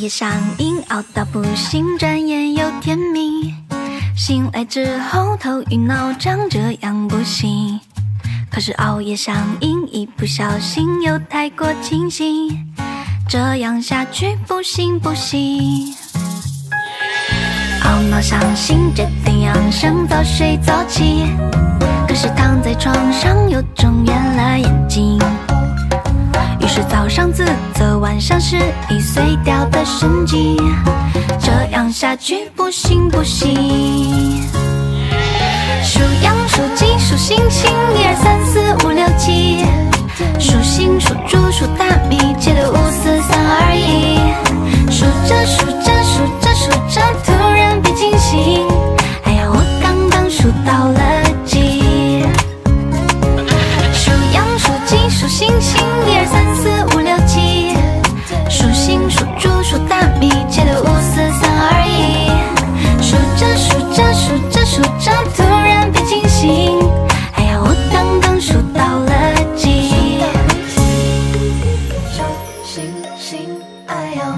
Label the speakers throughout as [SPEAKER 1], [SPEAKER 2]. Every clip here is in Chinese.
[SPEAKER 1] 夜上瘾，熬到不醒，转眼又天明。醒来之后头晕脑胀，这样不行。可是熬夜上瘾，一不小心又太过清醒，这样下去不行不行。懊恼伤心，决定养生，早睡早起。可是躺在床上又睁圆了眼睛，于是早上自责，晚上失忆碎掉的神经，这样下去不行不行。数羊数鸡数星星，1、2、3、4、5、6、7。数星数猪数大米，切的5、4、3、2、1。数着数着数着数着，突然被惊醒，哎呀，我刚刚数到了几？数羊数鸡数星星，1、2、3、4、5、6、7。数星数猪数大米，切的5、4、3、2、1。数着数着数着数着，突然被惊醒，哎呀，我刚刚数到了几？数星星，哎呦。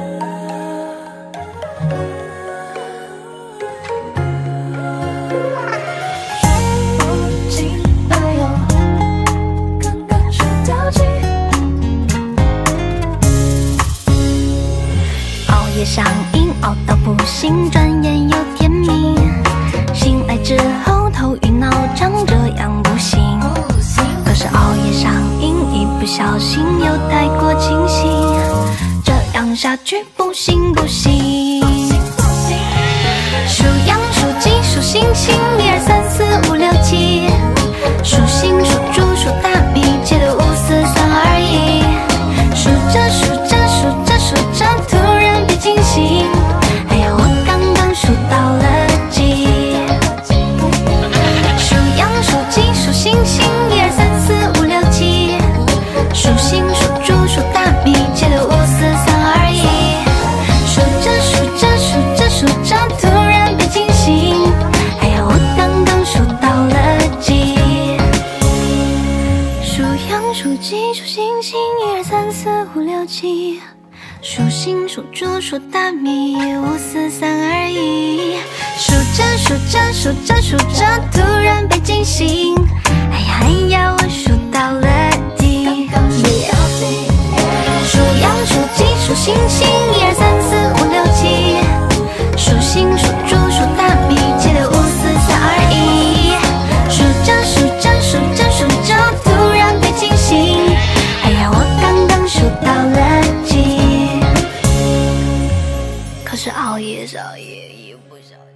[SPEAKER 1] 夜上瘾，熬到不醒，转眼又天明。醒来之后头晕脑胀，这样不行。可是熬夜上瘾，一不小心又太过清醒，这样下去不行不行。数羊数鸡数星星，1、2、3、4、5、6、7。数星数猪数大米，切的5、4、3、2、1。数着数着数着数着，突然被惊醒，哎呀，我刚刚数到了几？数羊数鸡数星星，1、2、3、4、5、6、7。数星数猪数大米，切的5、4、3、2、1。数着数着数着数着，突然被惊醒，哎呀，我刚刚数到了几？数羊数鸡数星星，1、2、3、4、5、6、7。数星数猪数大米，5、4、3、2、1。数着数着数着数着，突然被惊醒，哎呀哎呀，我数到了几？数羊数鸡数星星，1、2、3、4、5、6、7。数星数猪数大米，切的5、4、3、2、1。数着数着数着数着，突然被惊醒，哎呀，我刚刚数到了几？可是熬夜少夜，一不小心。